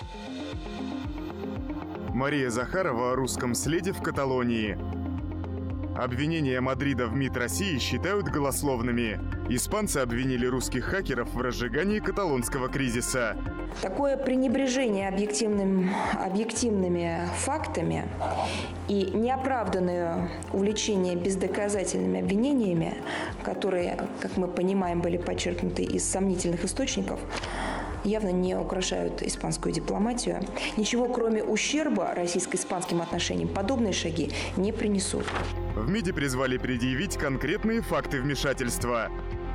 Мария Захарова о русском следе в Каталонии. Обвинения Мадрида в МИД России считают голословными. Испанцы обвинили русских хакеров в разжигании каталонского кризиса. Такое пренебрежение объективными фактами и неоправданное увлечение бездоказательными обвинениями, которые, как мы понимаем, были подчеркнуты из сомнительных источников, явно не украшают испанскую дипломатию. Ничего, кроме ущерба российско-испанским отношениям, подобные шаги не принесут. В МИДе призвали предъявить конкретные факты вмешательства.